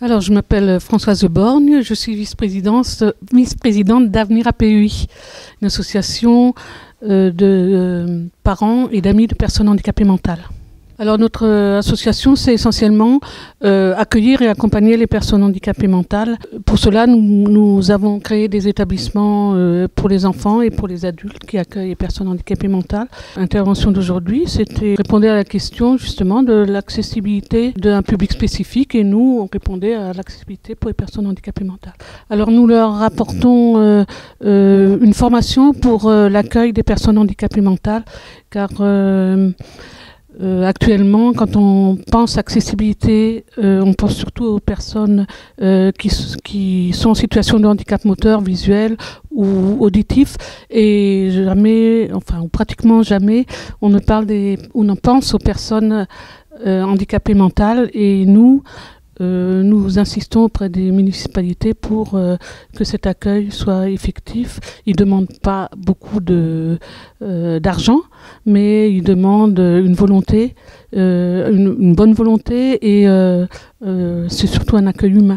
Alors, je m'appelle Françoise Borgne, je suis vice-présidente d'Avenir APUI, une association de parents et d'amis de personnes handicapées mentales. Alors, notre association, c'est essentiellement accueillir et accompagner les personnes handicapées mentales. Pour cela, nous avons créé des établissements pour les enfants et pour les adultes qui accueillent les personnes handicapées mentales. L'intervention d'aujourd'hui, c'était répondre à la question justement de l'accessibilité d'un public spécifique et nous, on répondait à l'accessibilité pour les personnes handicapées mentales. Alors, nous leur apportons une formation pour l'accueil des personnes handicapées mentales car actuellement, quand on pense accessibilité, on pense surtout aux personnes qui sont en situation de handicap moteur, visuel ou auditif, et jamais, ou pratiquement jamais, on pense aux personnes handicapées mentales. Et nous insistons auprès des municipalités pour que cet accueil soit effectif. Ils ne demandent pas beaucoup d'argent, mais ils demandent une volonté, une bonne volonté, et c'est surtout un accueil humain.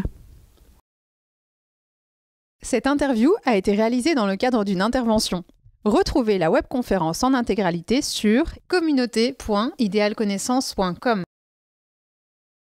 Cette interview a été réalisée dans le cadre d'une intervention. Retrouvez la webconférence en intégralité sur communauté.idealconnaissance.com.